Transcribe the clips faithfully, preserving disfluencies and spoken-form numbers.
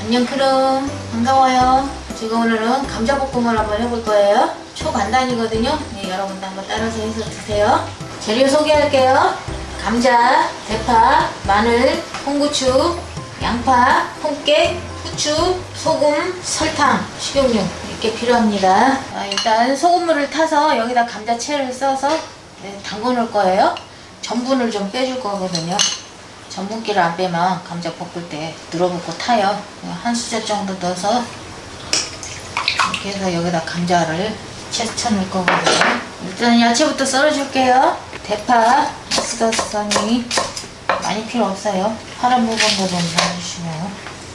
안녕 크롱, 반가워요. 제가 오늘은 감자볶음을 한번 해볼 거예요. 초간단이거든요. 네, 여러분도 한번 따라서 해서 드세요. 재료 소개할게요. 감자, 대파, 마늘, 홍고추, 양파, 홍깨, 후추, 소금, 설탕, 식용유 이렇게 필요합니다. 아, 일단 소금물을 타서 여기다 감자채를 써서 네, 담궈 놓을 거예요. 전분을 좀 빼줄 거거든요. 전분기를 안 빼면 감자 볶을 때 늘어붙고 타요. 한 수저 정도 넣어서 이렇게 해서 여기다 감자를 채쳐 넣을 거거든요. 일단 야채부터 썰어 줄게요. 대파, 가스가스하니 많이 필요 없어요. 파란 부분도 좀 넣어주시면.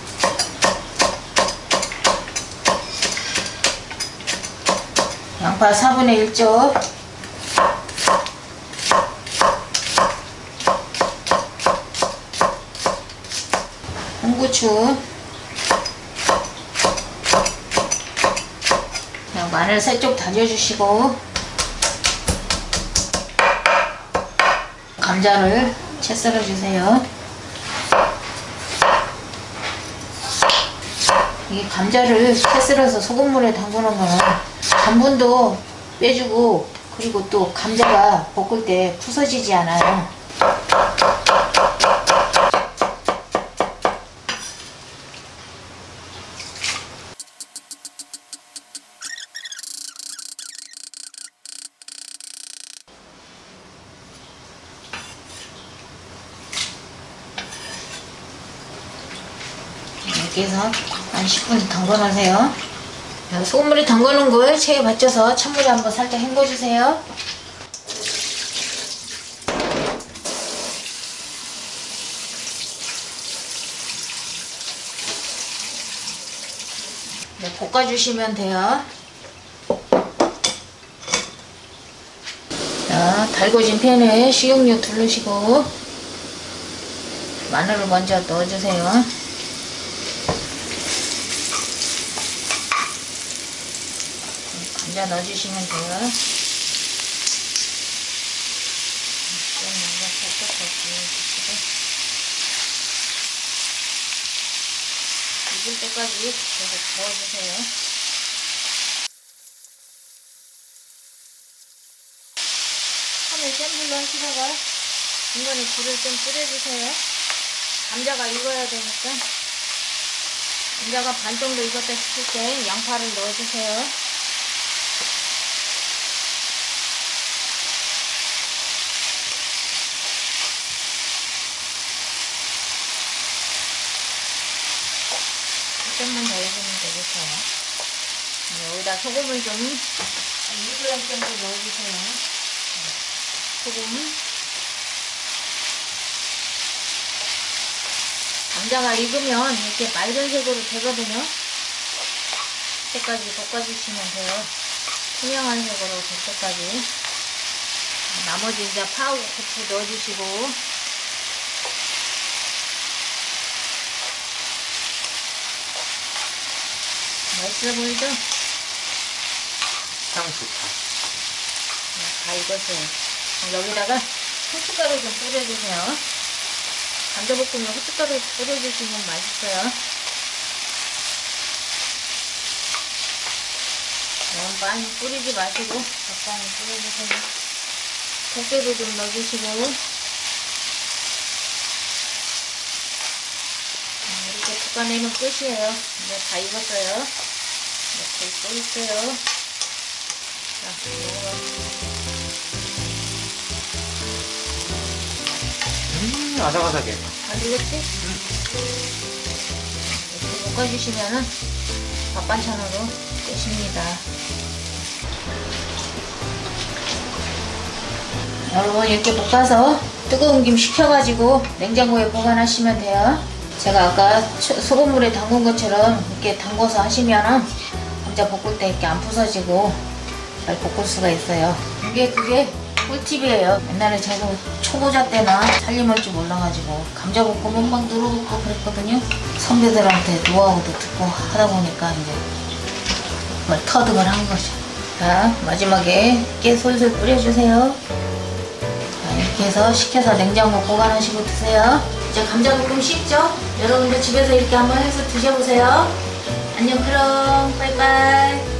양파 사분의 일 쪽, 홍고추, 마늘 세 쪽 다져주시고 감자를 채 썰어주세요. 이 감자를 채 썰어서 소금물에 담그놓으면 전분도 빼주고 그리고 또 감자가 볶을 때 부서지지 않아요. 이렇게 해서 한 십 분 담궈놓으세요. 소금물이 담궈놓은 거에 체에 받쳐서 찬물에 한번 살짝 헹궈주세요. 네, 볶아주시면 돼요. 자, 달궈진 팬에 식용유 두르시고 마늘을 먼저 넣어주세요. 감자 넣어주시면 돼요. 익을 때까지 계속 저어주세요. 처음에 센 불로 하시다가 중간에 불을 좀 줄여주세요. 감자가 익어야 되니까. 감자가 반 정도 익었다 싶을 때 양파를 넣어주세요. 조금만 더 익으면 되겠어요. 여기다 소금을 좀 이 그램 정도 넣어주세요. 소금. 감자가 익으면 이렇게 빨간색으로 되거든요. 그때까지 볶아주시면 돼요. 투명한 색으로 될 때까지. 나머지 이제 파하고 고추 넣어주시고 맛있어 보이죠? 향 좋다. 다 익었어요. 여기다가 후춧가루 좀 뿌려주세요. 감자볶음에 후춧가루 뿌려주시면 맛있어요. 너무 많이 뿌리지 마시고 적당히 뿌려주세요. 곱개도 좀 넣어주시고 이렇게 볶아내면 끝이에요. 이제 다 익었어요. 이렇게 뿌릴게요. 자, 음, 아삭아삭해. 안 익었지? 응. 이렇게 볶아주시면은 밥 반찬으로 끝입니다. 여러분 이렇게 볶아서 뜨거운 김 식혀가지고 냉장고에 보관하시면 돼요. 제가 아까 소금물에 담근 것처럼 이렇게 담궈서 하시면은 감자 볶을 때 이렇게 안 부서지고 잘 볶을 수가 있어요. 이게 그게 꿀팁이에요. 옛날에 제가 초보자 때나 살림할 줄 몰라가지고 감자 볶으면 막 늘어붙고 그랬거든요. 선배들한테 노하우도 듣고 하다 보니까 이제 정말 터득을 한 거죠. 자, 마지막에 깨 솔솔 뿌려주세요. 자, 이렇게 해서 식혀서 냉장고 보관하시고 드세요. 진짜 감자볶음 쉽죠? 여러분들 집에서 이렇게 한번 해서 드셔보세요. 안녕, 그럼. 빠이빠이.